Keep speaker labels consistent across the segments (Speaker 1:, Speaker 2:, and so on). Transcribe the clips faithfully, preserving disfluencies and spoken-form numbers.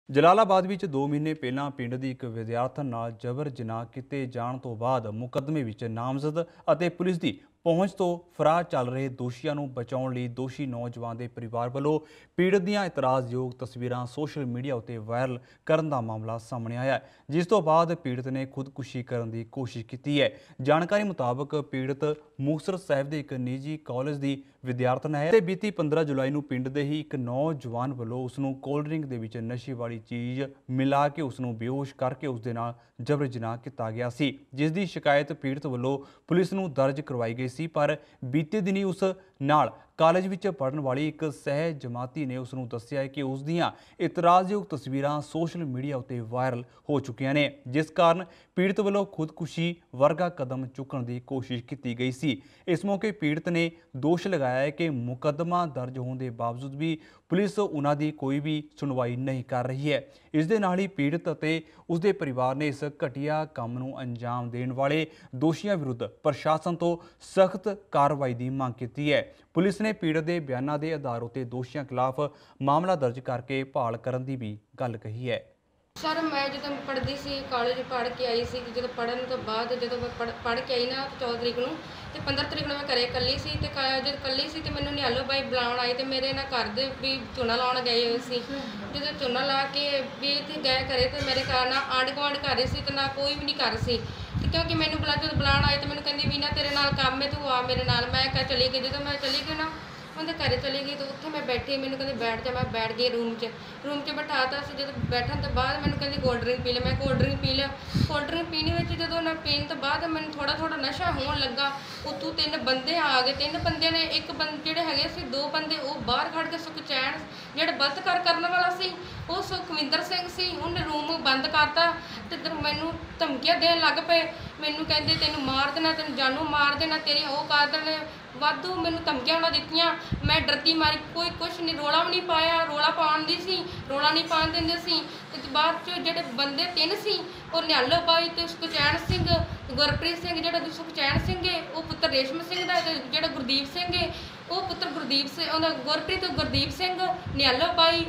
Speaker 1: ਜਲਾਲਾਬਾਦ ਵਿੱਚ ਦੋ ਮਹੀਨੇ ਪਹਿਲਾਂ ਪਿੰਡ ਦੀ ਇੱਕ ਵਿਦਿਆਰਥਣ ਨਾਲ ਜਬਰ ਜਨਾਹ ਕੀਤੇ ਜਾਣ ਤੋਂ ਬਾਅਦ ਮੁਕੱਦਮੇ ਵਿੱਚ ਨਾਮਜ਼ਦ ਅਤੇ ਪੁਲਿਸ ਦੀ ਪਹੁੰਚ ਤੋਂ ਫਰਾਰ ਚੱਲ ਰਹੇ ਦੋਸ਼ੀਆਂ ਨੂੰ ਬਚਾਉਣ ਲਈ ਦੋਸ਼ੀ ਨੌਜਵਾਨ ਦੇ ਪਰਿਵਾਰ ਵੱਲੋਂ ਪੀੜਤ ਦੀਆਂ ਇਤਰਾਜ਼ਯੋਗ ਤਸਵੀਰਾਂ ਸੋਸ਼ਲ ਮੀਡੀਆ ਉੱਤੇ ਵਾਇਰਲ ਕਰਨ ਦਾ ਮਾਮਲਾ ਸਾਹਮਣੇ ਆਇਆ ਹੈ, ਜਿਸ ਤੋਂ ਬਾਅਦ ਪੀੜਤ ਨੇ ਖੁਦਕੁਸ਼ੀ ਕਰਨ ਦੀ ਕੋਸ਼ਿਸ਼ ਕੀਤੀ ਹੈ। ਜਾਣਕਾਰੀ ਮੁਤਾਬਕ ਪੀੜਤ ਮੁਕਤਸਰ ਸਾਹਿਬ ਦੇ ਇੱਕ ਨਿੱਜੀ ਕਾਲਜ ਦੀ ਵਿਦਿਆਰਥਣ ਹੈ ਤੇ ਬੀਤੀ ਪੰਦਰਾਂ ਜੁਲਾਈ ਨੂੰ ਪਿੰਡ ਦੇ ਹੀ ਇੱਕ ਨੌਜਵਾਨ ਵੱਲੋਂ ਉਸ ਨੂੰ ਕੋਲਡ ਡਰਿੰਕ ਦੇ ਵਿੱਚ ਨਸ਼ੇ ਵਾਲੀ ਚੀਜ਼ ਮਿਲਾ ਕੇ ਉਸ ਨੂੰ ਬੇਹੋਸ਼ ਕਰਕੇ ਉਸ ਦੇ ਨਾਲ ਜਬਰ ਜਨਾਹ ਕੀਤਾ ਗਿਆ ਸੀ, ਜਿਸ ਦੀ ਸ਼ਿਕਾਇਤ ਪੀੜਤ ਵੱਲੋਂ ਪੁਲਿਸ ਨੂੰ ਦਰਜ ਕਰਵਾਈ ਗਈ ਸੀ। पर बीते दिनी उस नाल ਕਾਲਜ ਵਿੱਚ ਪੜ੍ਹਨ ਵਾਲੀ ਇੱਕ ਸਹਿ ਜਮਾਤੀ ਨੇ ਉਸ ਨੂੰ ਦੱਸਿਆ ਕਿ ਉਸ ਦੀਆਂ ਇਤਰਾਜ਼ਯੋਗ ਤਸਵੀਰਾਂ ਸੋਸ਼ਲ ਮੀਡੀਆ ਉੱਤੇ ਵਾਇਰਲ ਹੋ ਚੁੱਕੀਆਂ ਨੇ, ਜਿਸ ਕਾਰਨ ਪੀੜਤ ਵੱਲੋਂ ਖੁਦਕੁਸ਼ੀ ਵਰਗਾ ਕਦਮ ਚੁੱਕਣ ਦੀ ਕੋਸ਼ਿਸ਼ ਕੀਤੀ ਗਈ ਸੀ। ਇਸ ਮੌਕੇ ਪੀੜਤ ਨੇ ਦੋਸ਼ ਲਗਾਇਆ ਹੈ ਕਿ ਮੁਕੱਦਮਾ ਦਰਜ ਹੋਣ ਦੇ ਬਾਵਜੂਦ ਵੀ ਪੁਲਿਸ ਉਹਨਾਂ ਦੀ ਕੋਈ ਵੀ ਸੁਣਵਾਈ ਨਹੀਂ ਕਰ ਰਹੀ ਹੈ। ਇਸ ਦੇ ਨਾਲ ਹੀ ਪੀੜਤ ਅਤੇ ਉਸ ਦੇ ਪਰਿਵਾਰ ਨੇ ਇਸ ਘਟੀਆ ਕੰਮ ਨੂੰ ਅੰਜਾਮ ਦੇਣ ਵਾਲੇ ਦੋਸ਼ੀਆਂ ਵਿਰੁੱਧ ਪ੍ਰਸ਼ਾਸਨ ਤੋਂ ਸਖਤ ਕਾਰਵਾਈ ਦੀ ਮੰਗ ਕੀਤੀ ਹੈ। पुलिस ने पीड़त के बयानों के आधार उत्ते दोषियों खिलाफ मामला दर्ज करके भाल करने की भी गल कही है।
Speaker 2: सर मैं जो पढ़ती सी कॉलेज पढ़ के आई सी, जो पढ़न तो बाद जो पढ़ पढ़ के आई ना चौदह तरीक नूं ते पंद्रह तरीक नूं मैं घरे कल्ली सी ते जो कल्ली सी ते मैनूं निहालो बाई बुलाउण आए ते मेरे ना घर दे भी झोना लाउण गए होए सी। जो झोना ला के भी इत्थे गए घरे ते मेरे घर ना आंढ गुआंढ घर सी ते ना कोई भी नहीं घर सी, क्योंकि मैनूं बुला जो बुलाउण आए तो मैनूं कहंदी भी ना तेरे नाल काम है तू आ मेरे नाल। मैं कहा चली गई, जो मैं चली गई ना उनके घर चली गई तो उत्थे मैं बैठी, मैंने कहते बैठ जा, मैं बैठ गई रूम च रूम च बिठाता सी। जो बैठन तो बाद मैंने कहती कोल्ड ड्रिंक पी ले, मैं कोल्ड ड्रिंक पी लिया। कोल्ड ड्रिंक पीने में जो ना पीने तो बाद मैंने थोड़ा थोड़ा नशा होने लगा। उतों तीन बंदे आ गए, तीन बंदे ने एक बंद जोड़े है सी दो बंदे वो बाहर खड़ के सुखचैन जो बलात्कार करने वाला सी वो सुखविंदर सिंह सी, उन्हें रूम बंद करता तो मैनू धमकियां देन लग पे। मैनू कहते तेन मार देना, तेन जानू मार देना, तेरी वो कर देने वाधू मैनू धमकियां उन्हें दित्तियां। मैं डरती मारी कोई कुछ नहीं, रोला भी नहीं पाया, रोला पाउण दी सी रोला नहीं पाउण दिंदे सी। ते बाद च जेडे बंदे तीन सी और निहालो बाई ते सुखचैन सिंह गुरप्रीत सिंह जेड़ा सुखचैन सिंह है वो पुत्र रेशम सिंह दा, जेड़ा गुरदीप सिंह है वो पुत्र गुरदीप सिंह उहदा गुरप्रीत गुरदीप सिंह निहालो बाई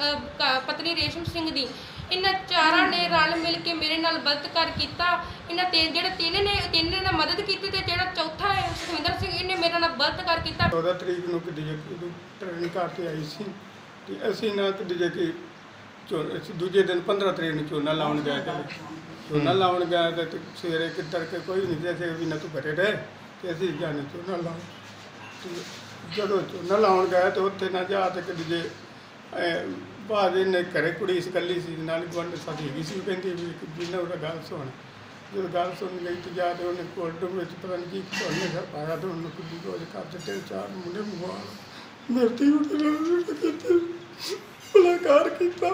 Speaker 2: पत्नी रेशम सिंह दी। इन्हां चारां ने रल मिल के मेरे नाल बलात्कार कीता। इन्हां ते जेड़े तीन ने तीन ने मदद कीती ते जेड़ा चौथा है सुखविंदर सिंह इन्हें मेरे नाल बलात्कार कीता।
Speaker 3: चौदह तरीक नूं किड्डी ट्रेनिंग करके आई सी ते असीं ना किड्डी जे कि दूजे दिन पंद्रह तरीक नूं झोना लाउण गए थे। झोना लाउण गए तो सवेरे कि तड़के कोई नहीं थे, असीं भी ना तू घरे रहे ते असीं जाने झोना लाउण। जदों झोना लाउण गए तो उत्थे ना जा ते किड्डी जे बाद इन्हें घरे कुड़ी इकली सी नाल गुआंढ साथी हैगी सी, कहती भी जिन्हें उन्हें गल सुन। जो गल सुन गई तो जाके उन्हें कोल्ड में पता नहीं की उन्हें घर पाया तो उन्होंने कुछ कुछ कर दिते। चार मुंडे मंगवा मेरी मुलाकात किया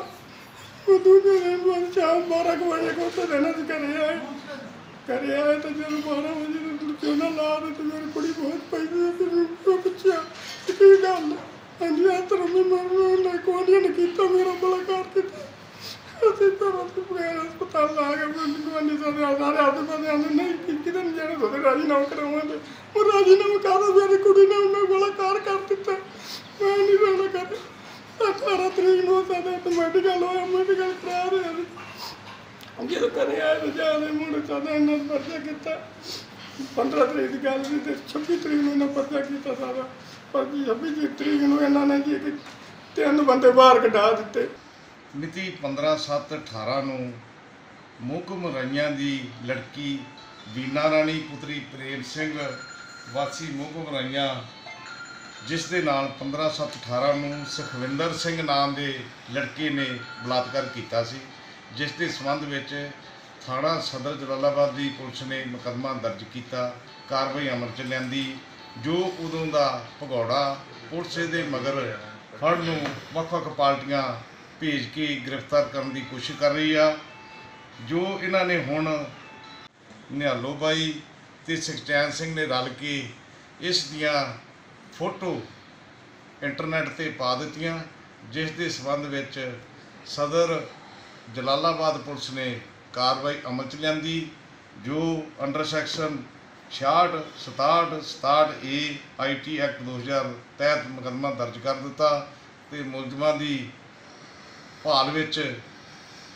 Speaker 3: शाम बारह को बजे को तो रहना घरे आए घरे आए तो जब बारह बजे झोना ला रहे तो मेरी कुड़ी बहुत पई पूछा की गल हाँ जी इस तरह मैं कोडिया ने किया मेरा मुलाकात किया ਅਸੀਂ ਤਾਂ ਬਗੈਰ ਹਸਪਤਾਲ ਲਾ ਕੇ ਗੁਆਂਢੀ ਸਾਰੇ ਸਾਰੇ ਆਪਦੇ ਬੰਦੇ ਆਉਂਦੇ ਨਹੀਂ ਕਿਤੇ ਨਹੀਂ ਜਾਣਾ ਤੁਹਾਡੇ ਰਾਜੀਨਾਮਾ ਕਰਾਵਾਂਗੇ। ਉਹ ਰਾਜੀਨਾਮਾ ਕਾਹਦਾ, ਮੇਰੀ ਕੁੜੀ ਨੇ ਉਹਨਾਂ ਬਲਾਕਾਰ ਕਰ ਦਿੱਤਾ, ਮੈਂ ਨਹੀਂ ਰਹਿਣਾ ਕਰ। ਅਠਾਰਾਂ ਤਰੀਕ ਨੂੰ ਸਾਡੇ ਤੇ ਮੈਡੀਕਲ ਹੋਇਆ, ਮੈਡੀਕਲ ਕਰਾ ਰਹੇ ਸੀ। ਜਦੋਂ ਘਰੇ ਆਏ ਤਾਂ ਜਾਦੇ ਮੁੰਡੇ ਸਾਡੇ ਇਹਨਾਂ ਨੇ ਪਰਚਾ ਕੀਤਾ। ਪੰਦਰਾਂ ਤਰੀਕ ਦੀ ਗੱਲ ਸੀ ਤੇ ਛੱਬੀ ਤਰੀਕ ਨੂੰ ਇਹਨਾਂ ਪਰਚਾ ਕੀਤਾ ਸਾਰਾ। ਪਰ ਛੱਬੀ ਤਰੀਕ ਨੂੰ ਇਹਨਾਂ ਨੇ ਜੀ ਤਿੰਨ ਬੰਦੇ ਬਾਹਰ ਕਢਾ ਦਿੱਤੇ।
Speaker 4: ਮਿਤੀ पंद्रह सत्त अठारह ਨੂੰ ਮੋਹਕਮ ਰਾਈਆਂ ਦੀ ਲੜਕੀ ਬੀਨਾ ਰਾਣੀ ਪੁੱਤਰੀ ਪ੍ਰੇਮ ਸਿੰਘ ਵਾਸੀ ਮੋਹਕਮ ਰਾਈਆਂ, ਜਿਸ ਦੇ ਨਾਲ पंद्रह सत्त अठारह ਨੂੰ ਸੁਖਵਿੰਦਰ ਸਿੰਘ ਨਾਮ ਦੇ ਲੜਕੇ ਨੇ ਬਲਾਤਕਾਰ ਕੀਤਾ ਸੀ, ਜਿਸ ਦੇ ਸੰਬੰਧ ਵਿੱਚ ਥਾਣਾ ਸਦਰ ਜਲਾਲਾਬਾਦ ਦੀ ਪੁਲਿਸ ਨੇ ਮੁਕੱਦਮਾ ਦਰਜ ਕੀਤਾ, ਕਾਰਵਾਈ ਅਮਲ 'ਚ ਲਿਆਂਦੀ। ਜੋ ਉਦੋਂ ਦਾ ਭਗੌੜਾ ਪੁਲਿਸ ਦੇ ਮਗਰ ਫੜ ਨੂੰ ਵੱਖ-ਵੱਖ ਪਾਰਟੀਆਂ भेज के गिरफ्तार करने की कोशिश कर रही है। जो इन्होंने हुण निहालो बाई ते सुखचैन सिंह ने रल के इस दियां फोटो इंटरनेट ते पा दित्तियां, जिस दे संबंध विच सदर जलालाबाद पुलिस ने कार्रवाई अमल च लिआंदी। जो अंडर सैक्शन छियाठ सताहठ सताहठ ए आई टी एक्ट दो हज़ार तहत मुकदमा दर्ज कर दिता ते मुलजमां दी भाल विच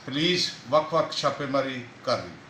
Speaker 4: ਪੁਲਿਸ ਵੱਖ-ਵੱਖ ਛਾਪੇਮਾਰੀ ਕਰ ਰਹੀ ਹੈ।